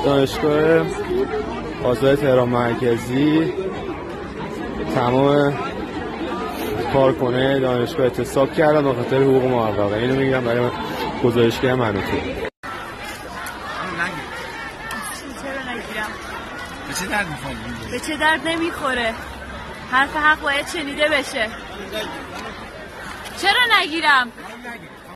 دانشگاه آزاد تهران مرکزی تمام کارکنه دانشگاه اعتصاب کردن به خاطر حقوق موفقه. اینو میگم برای گزارشگر منوتو. چرا نگیرم؟ به چه درد میخوره؟ به چه درد نمیخوره؟ حرف حق باید شنیده بشه. چرا نگیرم؟